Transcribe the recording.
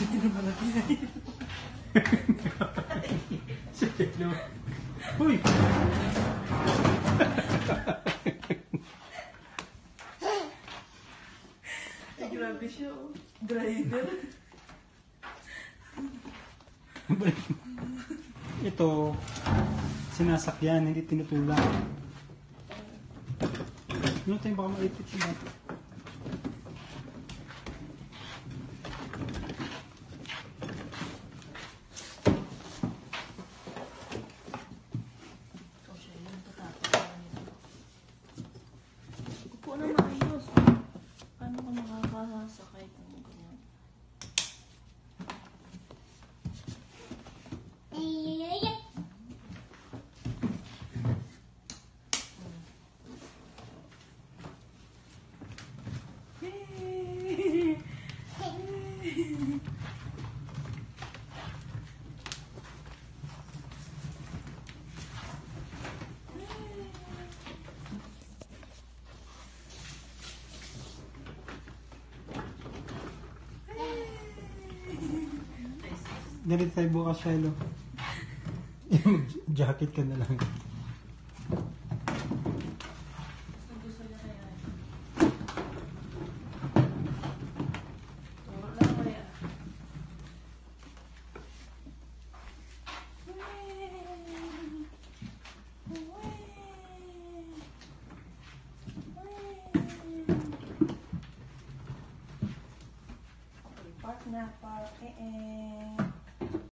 Hindi naman natin ay. Sino? Uy! Ay, grabe siya, oh. Grinder. Ito, sinasakyan, hindi tinutulang. Ano tayo baka maipit siya natin? O siya, yung tatapos nito. Upo na maayos. Paano ka makakasakay kung ganyan? Ganito tayo bukas, Shiloh. Jacket ka na lang.